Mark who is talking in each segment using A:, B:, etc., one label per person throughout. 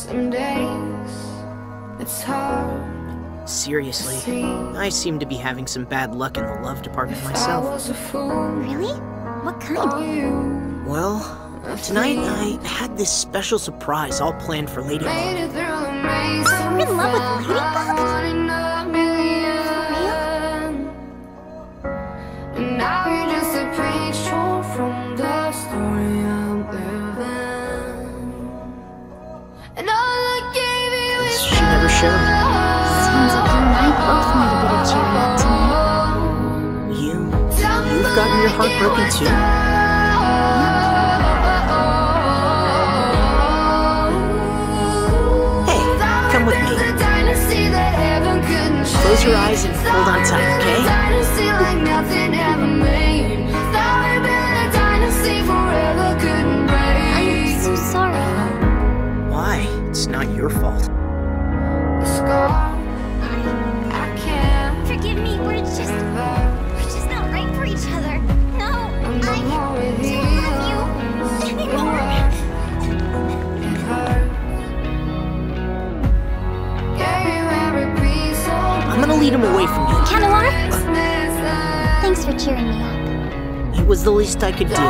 A: Some days it's hard.
B: Seriously, I seem to be having some bad luck in the love department myself.
C: Really? What kind?
B: Well, tonight I had this special surprise all planned for Ladybug.
C: You're in love with Ladybug?
A: And now you're just a page torn from the story I'm living. And all I gave you is
B: She never showed me.
C: Seems like you and I both need a bit of cheering up tonight.
B: You've gotten your heart broken too? Hey, come with me. Close your eyes and hold on tight, okay?
C: I'm so sorry.
B: Why? It's not your fault.
C: Forgive me, we're just not right for each other. No, I don't love you anymore.
B: I'm gonna lead him away from you.
C: Kenilworth? Thanks for cheering me up.
B: It was the least I could do.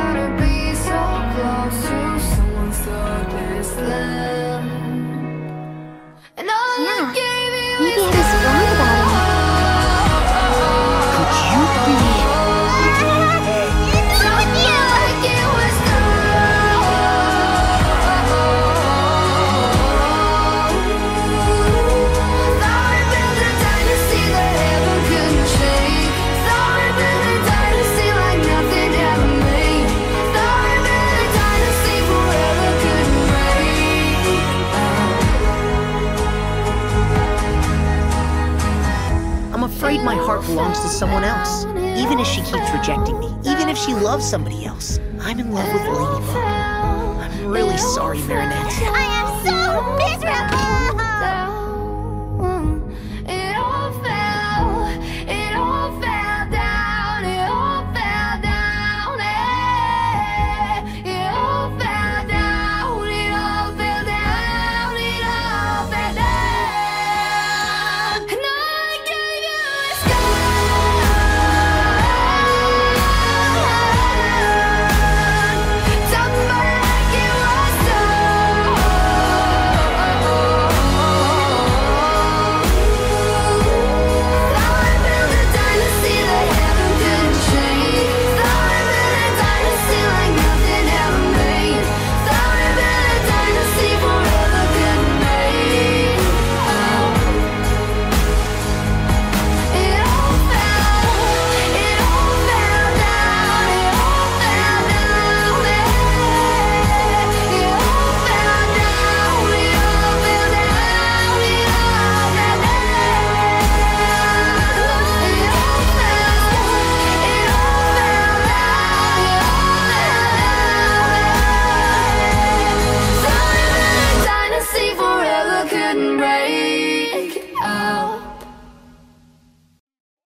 C: Yeah, maybe I was wrong about him.
B: Could you be...
C: It's with you!
B: I'm afraid my heart belongs to someone else. Even if she keeps rejecting me, even if she loves somebody else, I'm in love with Ladybug. I'm really sorry, Marinette.
C: I am so miserable!